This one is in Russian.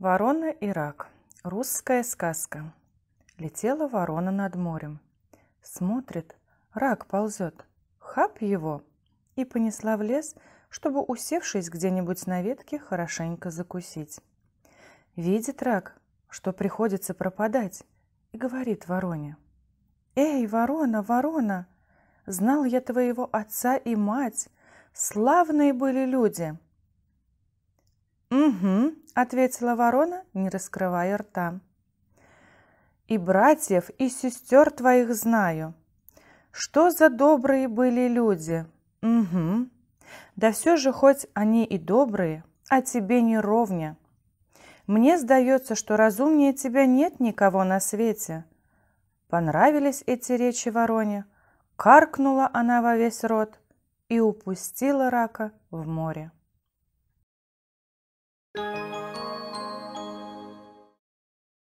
Ворона и рак. Русская сказка. Летела ворона над морем. Смотрит, рак ползет. Хап его! И понесла в лес, чтобы, усевшись где-нибудь на ветке, хорошенько закусить. Видит рак, что приходится пропадать, и говорит вороне: «Эй, ворона, ворона, знал я твоего отца и мать, славные были люди». «Угу», — ответила ворона, не раскрывая рта. «И братьев, и сестер твоих знаю. Что за добрые были люди? Угу. Да все же, хоть они и добрые, а тебе не ровня. Мне сдается, что разумнее тебя нет никого на свете». Понравились эти речи вороне, каркнула она во весь рот и упустила рака в море.